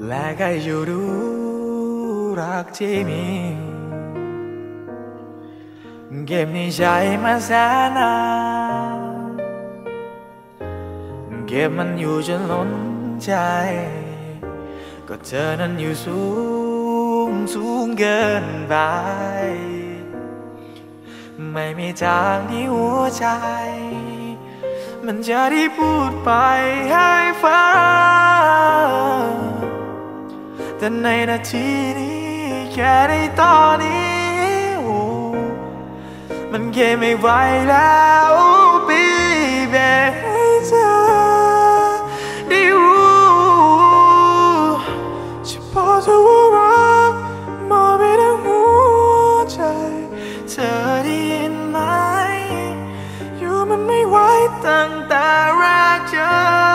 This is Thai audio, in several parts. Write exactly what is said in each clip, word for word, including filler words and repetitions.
และก็อยู่รู้รักที่มีเก็บในใจมาแสนนานเก็บมันอยู่จนล้นใจก็เธอนั้นอยู่สูงสูงเกินไปไม่มีทางที่หัวใจมันจะได้พูดไปให้ฟังแต่ในนาทีนี้แค่ในตอนนี้มันแค่ไม่ไหวแล้ว baby ให้เธอได้รู้เฉพาะเธอว่ารักมองไปทั้งหัวใจเธอได้ยินไหมอยู่มันไม่ไหวตั้งแต่แรกเจอ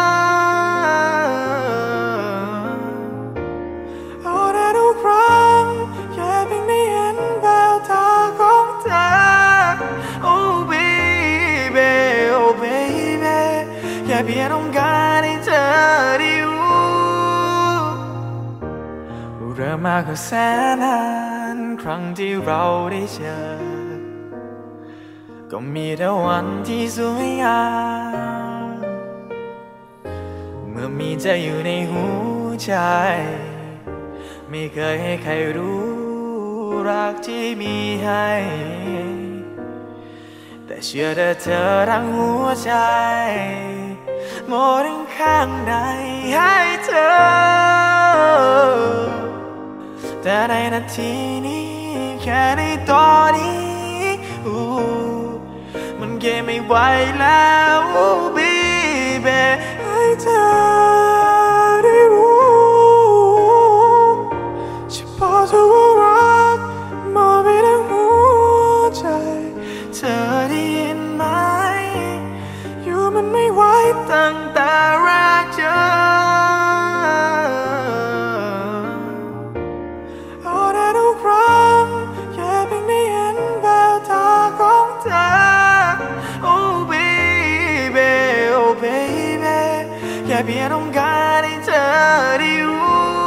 เอาแต่ทุกครั้งแค่เพียงได้เห็นแววตาของเธอ Oh baby Oh baby แค่เพียงต้องการให้เธอได้รู้เริ่มมากกว่าแสนนานครั้งที่เราได้เจอก็มีแต่วันที่สวยงามเมื่อมีเธออยู่ในหัวใจไม่เคยให้ใครรู้รักที่มีให้แต่เชื่อแต่เธอทั้งหัวใจหมดทั้งข้างในให้เธอแต่ในนาทีนี้แค่ในตอนนี้มันแค่ไม่ไหวแล้ว baby ให้เธอได้รู้เฉพาะเธอว่ารักมองไปทั้งหัวใจเธอได้ยินไหมอยู่มันไม่ไหวตั้งแต่แรกเจอเอาแต่ทุกครั้งแค่เพียงได้เห็นแววตาของเธอ Oh baby Oh baby แค่เพียงต้องการให้เธอได้รู้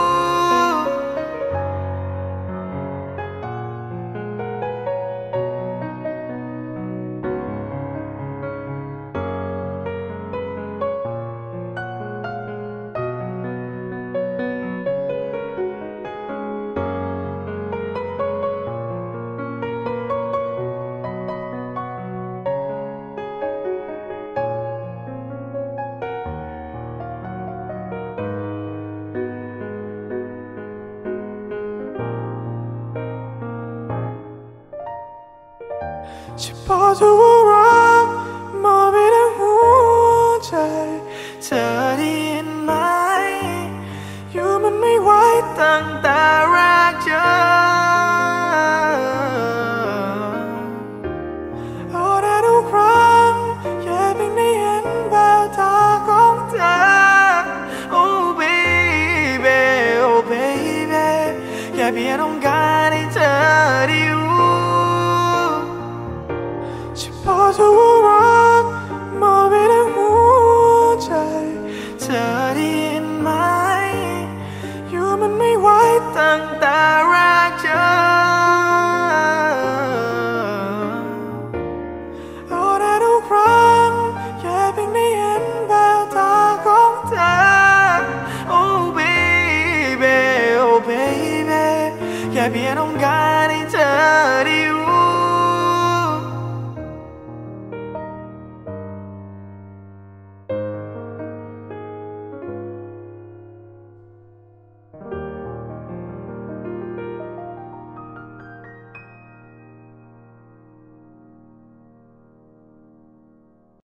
เฉพาะเธอว่ารักมองไปทั้งหัวใจเธอได้ยินไหมอยู่มันไม่ไหวตั้งแต่แรกเจอเอาแต่ทุกครั้งแค่เพียงได้เห็นแววตาของเธอ Oh baby Oh baby แค่เพียงต้องการให้เธอได้รู้เฉพาะเธอว่ารักมองไปทั้งหัวใจเธอได้ยินไหมอยู่มันไม่ไหวตั้งแต่แรกเจอเอาแต่ทุกครั้งแค่เพียงได้เห็นแววตาของเธอ Oh baby Oh baby แค่เพียงต้องการให้เธอได้รู้